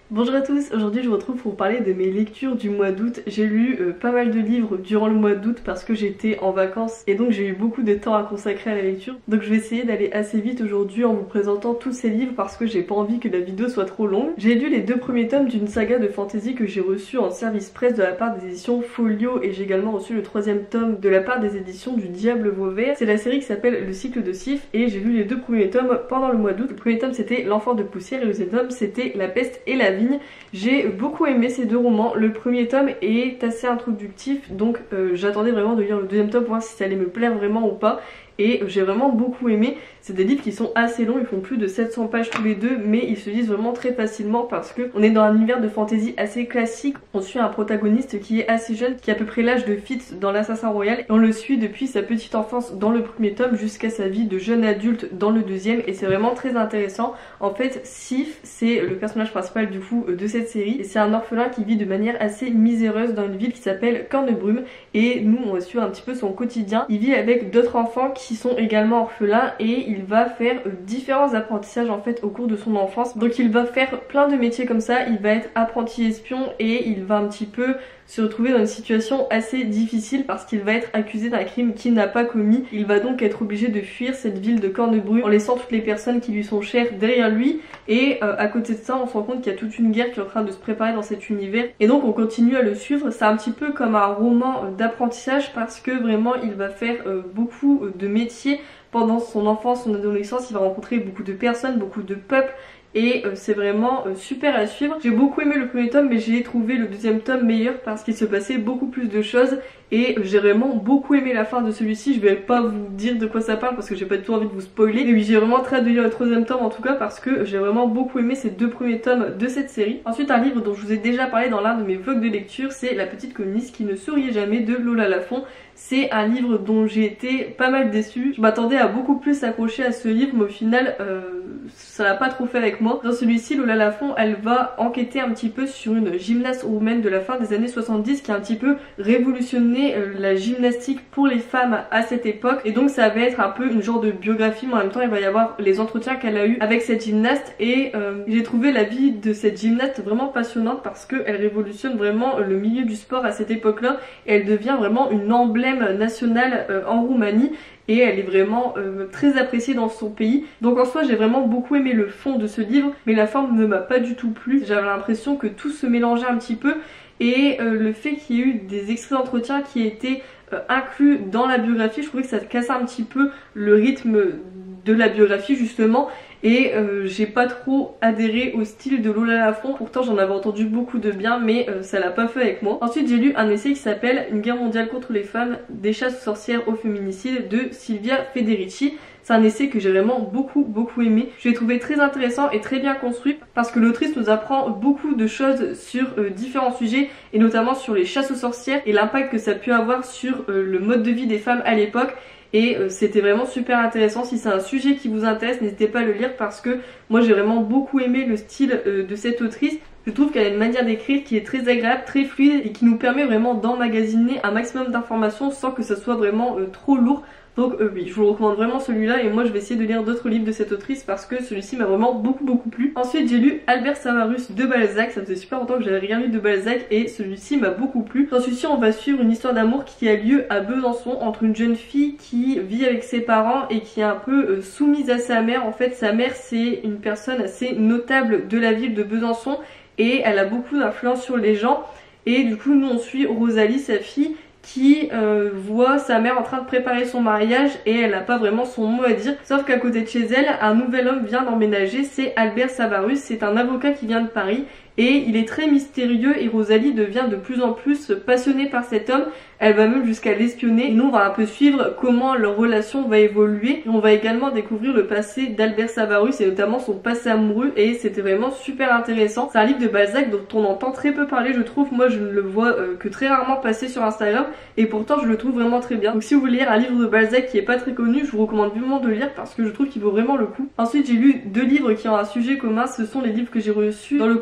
Bonjour à tous, aujourd'hui je vous retrouve pour vous parler de mes lectures du mois d'août. J'ai lu pas mal de livres durant le mois d'août parce que j'étais en vacances et donc j'ai eu beaucoup de temps à consacrer à la lecture. Donc je vais essayer d'aller assez vite aujourd'hui en vous présentant tous ces livres parce que j'ai pas envie que la vidéo soit trop longue. J'ai lu les 2 premiers tomes d'une saga de fantasy que j'ai reçu en service presse de la part des éditions Folio et j'ai également reçu le 3e tome de la part des éditions du Diable Vauvert. C'est la série qui s'appelle Le Cycle de Sif et j'ai lu les 2 premiers tomes pendant le mois d'août. Le premier tome c'était L'Enfant de Poussière et le deuxième tome c'était La Peste et la Vigne. J'ai beaucoup aimé ces 2 romans. Le premier tome est assez introductif donc j'attendais vraiment de lire le 2e tome pour voir si ça allait me plaire vraiment ou pas. Et j'ai vraiment beaucoup aimé. C'est des livres qui sont assez longs, ils font plus de 700 pages tous les deux, mais ils se lisent vraiment très facilement parce que on est dans un univers de fantasy assez classique. On suit un protagoniste qui est assez jeune, qui a à peu près l'âge de Fitz dans l'Assassin Royal, et on le suit depuis sa petite enfance dans le premier tome jusqu'à sa vie de jeune adulte dans le deuxième, et c'est vraiment très intéressant. En fait, Sif, c'est le personnage principal du coup de cette série, et c'est un orphelin qui vit de manière assez miséreuse dans une ville qui s'appelle Cornebrume, et nous on va suivre un petit peu son quotidien. Il vit avec d'autres enfants qui sont également orphelins et il va faire différents apprentissages en fait au cours de son enfance. Donc il va faire plein de métiers comme ça, il va être apprenti espion et il va un petit peu se retrouver dans une situation assez difficile parce qu'il va être accusé d'un crime qu'il n'a pas commis. Il va donc être obligé de fuir cette ville de Cornebrume en laissant toutes les personnes qui lui sont chères derrière lui, et à côté de ça on se rend compte qu'il y a toute une guerre qui est en train de se préparer dans cet univers et donc on continue à le suivre. C'est un petit peu comme un roman d'apprentissage parce que vraiment il va faire beaucoup de métiers pendant son enfance, son adolescence. Il va rencontrer beaucoup de personnes, beaucoup de peuples, et c'est vraiment super à suivre. J'ai beaucoup aimé le premier tome mais j'ai trouvé le 2e tome meilleur parce qu'il se passait beaucoup plus de choses et j'ai vraiment beaucoup aimé la fin de celui-ci. Je vais pas vous dire de quoi ça parle parce que j'ai pas du tout envie de vous spoiler, mais oui, j'ai vraiment très hâte de lire le 3e tome en tout cas parce que j'ai vraiment beaucoup aimé ces 2 premiers tomes de cette série. Ensuite, un livre dont je vous ai déjà parlé dans l'un de mes vlogs de lecture, c'est La Petite Communiste qui ne souriait jamais de Lola Lafont. C'est un livre dont j'ai été pas mal déçue. Je m'attendais à beaucoup plus s'accrocher à ce livre mais au final ça l'a pas trop fait avec moi. Dans celui-ci, Lola Lafont elle va enquêter un petit peu sur une gymnaste roumaine de la fin des années 70 qui a un petit peu révolutionné la gymnastique pour les femmes à cette époque, et donc ça va être un peu une genre de biographie mais en même temps il va y avoir les entretiens qu'elle a eu avec cette gymnaste et j'ai trouvé la vie de cette gymnaste vraiment passionnante parce qu'elle révolutionne vraiment le milieu du sport à cette époque là et elle devient vraiment une emblème nationale en Roumanie et elle est vraiment très appréciée dans son pays. Donc en soi j'ai vraiment beaucoup aimé le fond de ce livre mais la forme ne m'a pas du tout plu. J'avais l'impression que tout se mélangeait un petit peu et le fait qu'il y ait eu des extraits d'entretien qui étaient inclus dans la biographie, je trouvais que ça cassait un petit peu le rythme de la biographie justement, et j'ai pas trop adhéré au style de Lola Lafont. Pourtant j'en avais entendu beaucoup de bien mais ça l'a pas fait avec moi. Ensuite j'ai lu un essai qui s'appelle Une guerre mondiale contre les femmes, des chasses aux sorcières au féminicide de Silvia Federici. C'est un essai que j'ai vraiment beaucoup aimé. Je l'ai trouvé très intéressant et très bien construit parce que l'autrice nous apprend beaucoup de choses sur différents sujets et notamment sur les chasses aux sorcières et l'impact que ça a pu avoir sur le mode de vie des femmes à l'époque. Et c'était vraiment super intéressant. Si c'est un sujet qui vous intéresse, n'hésitez pas à le lire parce que moi j'ai vraiment beaucoup aimé le style de cette autrice. Je trouve qu'elle a une manière d'écrire qui est très agréable, très fluide et qui nous permet vraiment d'emmagasiner un maximum d'informations sans que ça soit vraiment trop lourd. Donc oui, je vous recommande vraiment celui-là et moi je vais essayer de lire d'autres livres de cette autrice parce que celui-ci m'a vraiment beaucoup plu. Ensuite j'ai lu Albert Savarus de Balzac, ça faisait super longtemps que j'avais rien lu de Balzac et celui-ci m'a beaucoup plu. Dans celui-ci on va suivre une histoire d'amour qui a lieu à Besançon entre une jeune fille qui vit avec ses parents et qui est un peu soumise à sa mère. En fait sa mère c'est une personne assez notable de la ville de Besançon et elle a beaucoup d'influence sur les gens et du coup nous on suit Rosalie, sa fille, qui voit sa mère en train de préparer son mariage et elle n'a pas vraiment son mot à dire. Sauf qu'à côté de chez elle, un nouvel homme vient d'emménager, c'est Albert Savarus, c'est un avocat qui vient de Paris et il est très mystérieux et Rosalie devient de plus en plus passionnée par cet homme. Elle va même jusqu'à l'espionner et nous on va un peu suivre comment leur relation va évoluer. Et on va également découvrir le passé d'Albert Savarus et notamment son passé amoureux et c'était vraiment super intéressant. C'est un livre de Balzac dont on entend très peu parler je trouve. Moi je ne le vois que très rarement passer sur Instagram et pourtant je le trouve vraiment très bien. Donc si vous voulez lire un livre de Balzac qui est pas très connu, je vous recommande vivement de le lire parce que je trouve qu'il vaut vraiment le coup. Ensuite j'ai lu 2 livres qui ont un sujet commun, ce sont les livres que j'ai reçus dans le coffret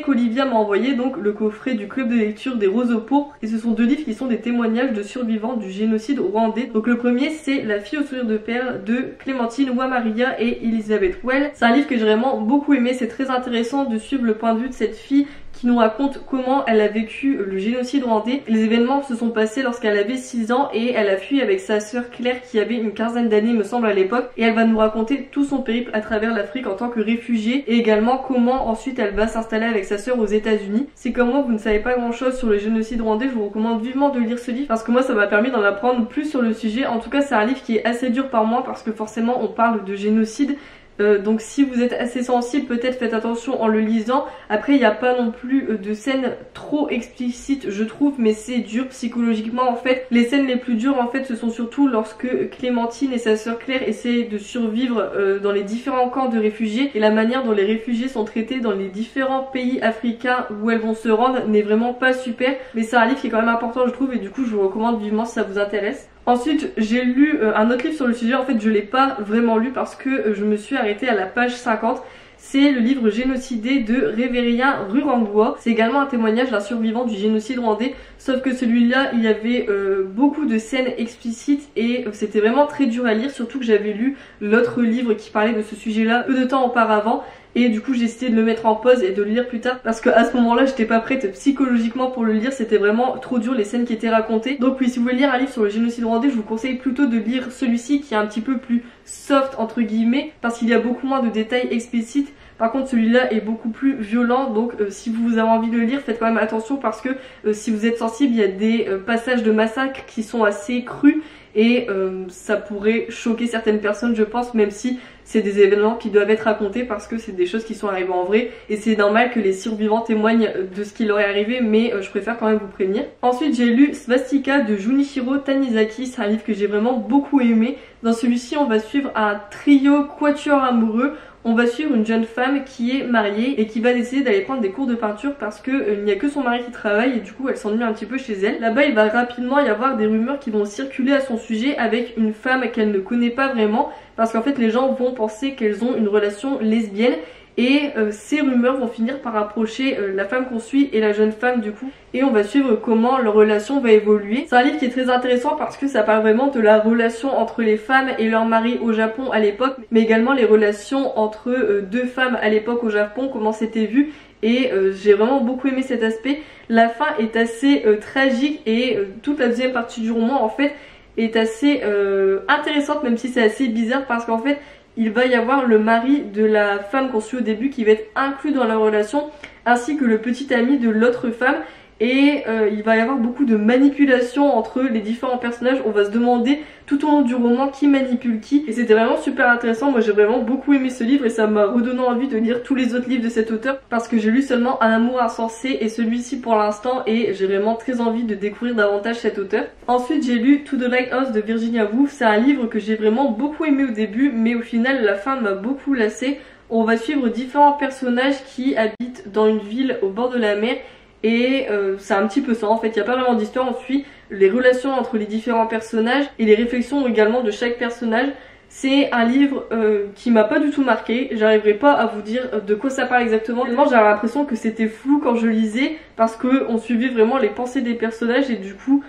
qu'Olivia m'a envoyé, donc le coffret du club de lecture des Roseaux pourpres, et ce sont 2 livres qui sont des témoignages de survivants du génocide rwandais. Donc le premier c'est La fille au sourire de perles de Clémentine Wamaria et Elizabeth Well. C'est un livre que j'ai vraiment beaucoup aimé, c'est très intéressant de suivre le point de vue de cette fille qui nous raconte comment elle a vécu le génocide rwandais. Les événements se sont passés lorsqu'elle avait 6 ans et elle a fui avec sa sœur Claire qui avait une quinzaine d'années me semble à l'époque, et elle va nous raconter tout son périple à travers l'Afrique en tant que réfugiée et également comment ensuite elle va s'installer avec sa sœur aux États-Unis. Si comme moi vous ne savez pas grand chose sur le génocide rwandais, je vous recommande vivement de lire ce livre parce que moi ça m'a permis d'en apprendre plus sur le sujet. En tout cas c'est un livre qui est assez dur par moi parce que forcément on parle de génocide. Donc si vous êtes assez sensible, peut-être faites attention en le lisant. Après il n'y a pas non plus de scènes trop explicites je trouve, mais c'est dur psychologiquement en fait. Les scènes les plus dures en fait ce sont surtout lorsque Clémentine et sa sœur Claire essaient de survivre dans les différents camps de réfugiés, et la manière dont les réfugiés sont traités dans les différents pays africains où elles vont se rendre n'est vraiment pas super. Mais c'est un livre qui est quand même important je trouve, et du coup je vous recommande vivement si ça vous intéresse. Ensuite j'ai lu un autre livre sur le sujet, en fait je l'ai pas vraiment lu parce que je me suis arrêtée à la page 50. C'est le livre Génocidé de Révérien Rurangwa. C'est également un témoignage d'un survivant du génocide rwandais, sauf que celui-là il y avait beaucoup de scènes explicites et c'était vraiment très dur à lire, surtout que j'avais lu l'autre livre qui parlait de ce sujet-là peu de temps auparavant. Et du coup j'ai essayé de le mettre en pause et de le lire plus tard parce qu'à ce moment là j'étais pas prête psychologiquement pour le lire, c'était vraiment trop dur les scènes qui étaient racontées. Donc oui, si vous voulez lire un livre sur le génocide rwandais, je vous conseille plutôt de lire celui-ci qui est un petit peu plus soft entre guillemets parce qu'il y a beaucoup moins de détails explicites. Par contre celui-là est beaucoup plus violent, donc si vous avez envie de le lire, faites quand même attention parce que si vous êtes sensible, il y a des passages de massacre qui sont assez crus et ça pourrait choquer certaines personnes je pense, même si c'est des événements qui doivent être racontés parce que c'est des choses qui sont arrivées en vrai et c'est normal que les survivants témoignent de ce qui leur est arrivé, mais je préfère quand même vous prévenir. Ensuite j'ai lu Svastika de Junichiro Tanizaki, c'est un livre que j'ai vraiment beaucoup aimé. Dans celui-ci on va suivre un trio quatuor amoureux. On va suivre une jeune femme qui est mariée et qui va décider d'aller prendre des cours de peinture parce que il n'y a que son mari qui travaille et du coup elle s'ennuie un petit peu chez elle. Là-bas il va rapidement y avoir des rumeurs qui vont circuler à son sujet avec une femme qu'elle ne connaît pas vraiment parce qu'en fait les gens vont penser qu'elles ont une relation lesbienne. Et ces rumeurs vont finir par rapprocher la femme qu'on suit et la jeune femme du coup. Et on va suivre comment leur relation va évoluer. C'est un livre qui est très intéressant parce que ça parle vraiment de la relation entre les femmes et leurs maris au Japon à l'époque, mais également les relations entre deux femmes à l'époque au Japon, comment c'était vu. Et j'ai vraiment beaucoup aimé cet aspect. La fin est assez tragique et toute la deuxième partie du roman en fait est assez intéressante, même si c'est assez bizarre parce qu'en fait il va y avoir le mari de la femme qu'on suit au début qui va être inclus dans la relation, ainsi que le petit ami de l'autre femme. Et il va y avoir beaucoup de manipulation entre les différents personnages. On va se demander tout au long du roman qui manipule qui. Et c'était vraiment super intéressant. Moi j'ai vraiment beaucoup aimé ce livre et ça m'a redonné envie de lire tous les autres livres de cet auteur. Parce que j'ai lu seulement Un amour insensé et celui-ci pour l'instant. Et j'ai vraiment très envie de découvrir davantage cet auteur. Ensuite j'ai lu To the Lighthouse de Virginia Woolf. C'est un livre que j'ai vraiment beaucoup aimé au début, mais au final la fin m'a beaucoup lassée. On va suivre différents personnages qui habitent dans une ville au bord de la mer. Et c'est un petit peu ça en fait, il n'y a pas vraiment d'histoire, on suit les relations entre les différents personnages et les réflexions également de chaque personnage. C'est un livre qui m'a pas du tout marqué, j'arriverai pas à vous dire de quoi ça parle exactement. Tellement j'avais l'impression que c'était flou quand je lisais parce qu'on suivait vraiment les pensées des personnages et du coup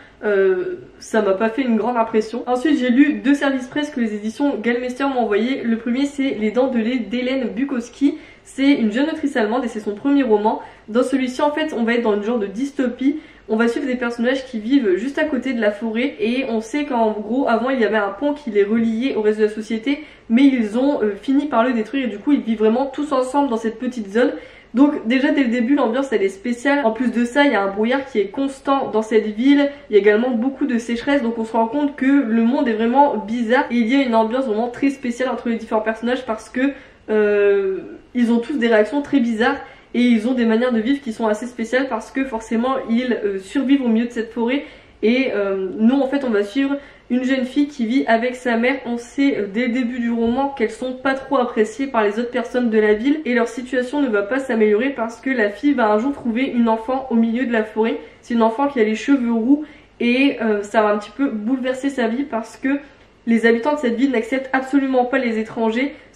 ça m'a pas fait une grande impression. Ensuite j'ai lu 2 services presse que les éditions Gallmeister m'ont envoyé. Le premier c'est Les Dents de lait d'Hélène Bukowski. C'est une jeune autrice allemande et c'est son premier roman. Dans celui-ci en fait on va être dans une genre de dystopie. On va suivre des personnages qui vivent juste à côté de la forêt et on sait qu'en gros avant il y avait un pont qui les reliait au reste de la société, mais ils ont fini par le détruire et du coup ils vivent vraiment tous ensemble dans cette petite zone. Donc déjà dès le début l'ambiance elle est spéciale. En plus de ça il y a un brouillard qui est constant dans cette ville. Il y a également beaucoup de sécheresse, donc on se rend compte que le monde est vraiment bizarre et il y a une ambiance vraiment très spéciale entre les différents personnages parce que ils ont tous des réactions très bizarres. Et ils ont des manières de vivre qui sont assez spéciales parce que forcément ils survivent au milieu de cette forêt. Et nous en fait on va suivre une jeune fille qui vit avec sa mère. On sait dès le début du roman qu'elles sont pas trop appréciées par les autres personnes de la ville et leur situation ne va pas s'améliorer parce que la fille va un jour trouver une enfant au milieu de la forêt. C'est une enfant qui a les cheveux roux et ça va un petit peu bouleverser sa vie parce que les habitants de cette ville n'acceptent absolument pas les étrangers,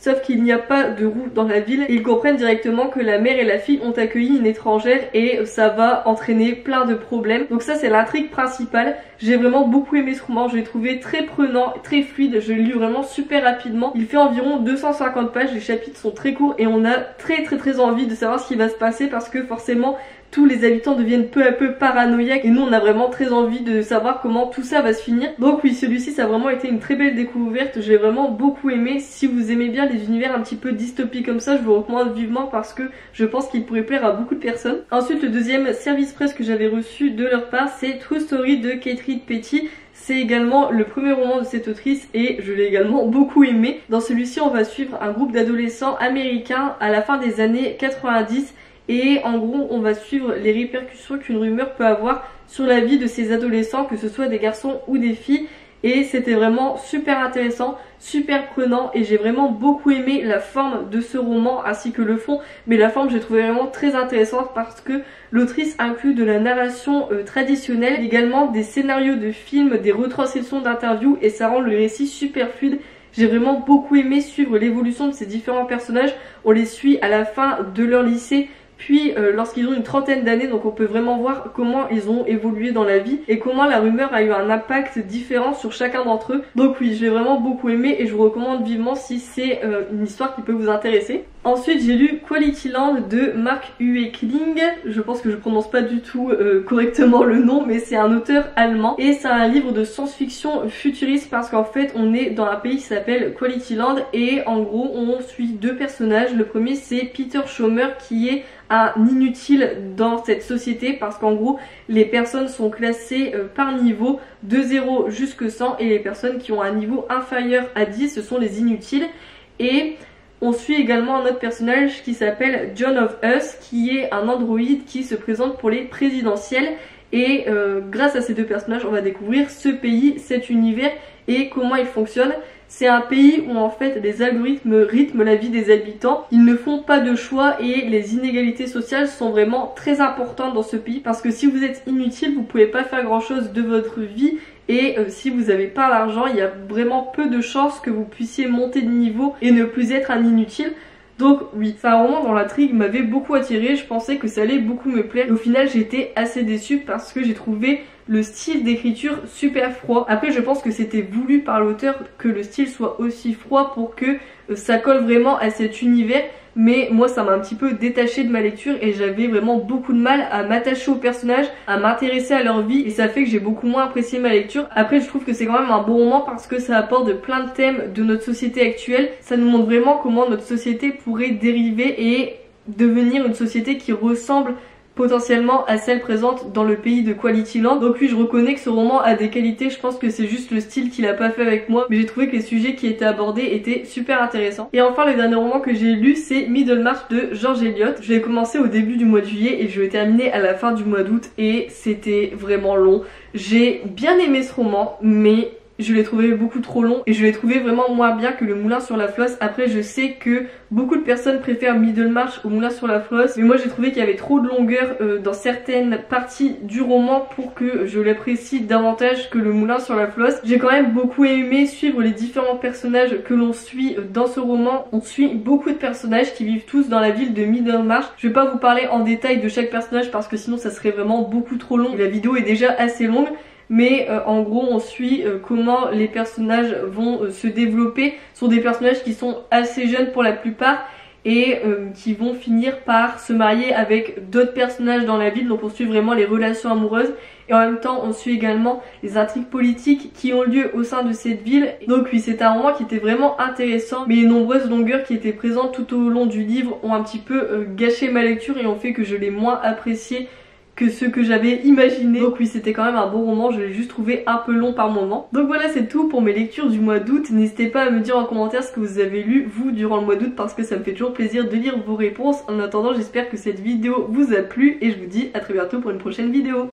sauf qu'il n'y a pas de roue dans la ville et ils comprennent directement que la mère et la fille ont accueilli une étrangère et ça va entraîner plein de problèmes. Donc ça c'est l'intrigue principale. J'ai vraiment beaucoup aimé ce roman, je l'ai trouvé très prenant, très fluide, je l'ai lu vraiment super rapidement. Il fait environ 250 pages, les chapitres sont très courts et on a très envie de savoir ce qui va se passer parce que forcément tous les habitants deviennent peu à peu paranoïaques et nous on a vraiment très envie de savoir comment tout ça va se finir. Donc oui, celui-ci ça a vraiment été une très belle découverte, j'ai vraiment beaucoup aimé. Si vous aimez bien les univers un petit peu dystopiques comme ça, je vous recommande vivement parce que je pense qu'il pourrait plaire à beaucoup de personnes. Ensuite le deuxième service presse que j'avais reçu de leur part, c'est True Story de Kate Reid Petty. C'est également le premier roman de cette autrice et je l'ai également beaucoup aimé. Dans celui-ci on va suivre un groupe d'adolescents américains à la fin des années 90 et en gros on va suivre les répercussions qu'une rumeur peut avoir sur la vie de ces adolescents, que ce soit des garçons ou des filles. Et c'était vraiment super intéressant, super prenant et j'ai vraiment beaucoup aimé la forme de ce roman ainsi que le fond. Mais la forme j'ai trouvé vraiment très intéressante parce que l'autrice inclut de la narration traditionnelle, également des scénarios de films, des retranscriptions d'interviews et ça rend le récit super fluide. J'ai vraiment beaucoup aimé suivre l'évolution de ces différents personnages. On les suit à la fin de leur lycée, puis lorsqu'ils ont une trentaine d'années, donc on peut vraiment voir comment ils ont évolué dans la vie et comment la rumeur a eu un impact différent sur chacun d'entre eux. Donc oui, j'ai vraiment beaucoup aimé et je vous recommande vivement si c'est une histoire qui peut vous intéresser. Ensuite j'ai lu Quality Land de Mark Huekling, je pense que je prononce pas du tout correctement le nom mais c'est un auteur allemand et c'est un livre de science-fiction futuriste parce qu'en fait on est dans un pays qui s'appelle Quality Land et en gros on suit deux personnages. Le premier c'est Peter Schomer qui est un inutile dans cette société parce qu'en gros les personnes sont classées par niveau de 0 jusque 100 et les personnes qui ont un niveau inférieur à 10 ce sont les inutiles. Et on suit également un autre personnage qui s'appelle John of Us qui est un androïde qui se présente pour les présidentielles et grâce à ces deux personnages on va découvrir ce pays, cet univers et comment il fonctionne. C'est un pays où en fait les algorithmes rythment la vie des habitants, ils ne font pas de choix et les inégalités sociales sont vraiment très importantes dans ce pays parce que si vous êtes inutile vous pouvez pas faire grand chose de votre vie et si vous n'avez pas l'argent il y a vraiment peu de chances que vous puissiez monter de niveau et ne plus être un inutile. Donc oui, c'est un roman dont l'intrigue m'avait beaucoup attirée, je pensais que ça allait beaucoup me plaire. Et au final j'ai été assez déçue parce que j'ai trouvé le style d'écriture super froid. Après je pense que c'était voulu par l'auteur que le style soit aussi froid pour que ça colle vraiment à cet univers. Mais moi ça m'a un petit peu détachée de ma lecture et j'avais vraiment beaucoup de mal à m'attacher aux personnages, à m'intéresser à leur vie et ça fait que j'ai beaucoup moins apprécié ma lecture. Après je trouve que c'est quand même un bon roman parce que ça apporte plein de thèmes de notre société actuelle. Ça nous montre vraiment comment notre société pourrait dériver et devenir une société qui ressemble potentiellement à celle présente dans le pays de Quality Land. Donc oui, je reconnais que ce roman a des qualités, je pense que c'est juste le style qu'il a pas fait avec moi, mais j'ai trouvé que les sujets qui étaient abordés étaient super intéressants. Et enfin le dernier roman que j'ai lu c'est Middlemarch de George Eliot. Je l'ai commencé au début du mois de juillet et je l'ai terminé à la fin du mois d'août et c'était vraiment long. J'ai bien aimé ce roman mais je l'ai trouvé beaucoup trop long et je l'ai trouvé vraiment moins bien que Le Moulin sur la Flosse. Après je sais que beaucoup de personnes préfèrent Middlemarch au Moulin sur la Flosse, mais moi j'ai trouvé qu'il y avait trop de longueur dans certaines parties du roman pour que je l'apprécie davantage que Le Moulin sur la Flosse. J'ai quand même beaucoup aimé suivre les différents personnages que l'on suit dans ce roman. On suit beaucoup de personnages qui vivent tous dans la ville de Middlemarch. Je vais pas vous parler en détail de chaque personnage parce que sinon ça serait vraiment beaucoup trop long et la vidéo est déjà assez longue. Mais en gros on suit comment les personnages vont se développer. Ce sont des personnages qui sont assez jeunes pour la plupart et qui vont finir par se marier avec d'autres personnages dans la ville. Donc on suit vraiment les relations amoureuses et en même temps on suit également les intrigues politiques qui ont lieu au sein de cette ville. Donc oui, c'est un roman qui était vraiment intéressant mais les nombreuses longueurs qui étaient présentes tout au long du livre ont un petit peu gâché ma lecture et ont fait que je l'ai moins apprécié que ce que j'avais imaginé. Donc oui, c'était quand même un bon roman, je l'ai juste trouvé un peu long par moment. Donc voilà, c'est tout pour mes lectures du mois d'août. N'hésitez pas à me dire en commentaire ce que vous avez lu vous durant le mois d'août parce que ça me fait toujours plaisir de lire vos réponses. En attendant, j'espère que cette vidéo vous a plu et je vous dis à très bientôt pour une prochaine vidéo.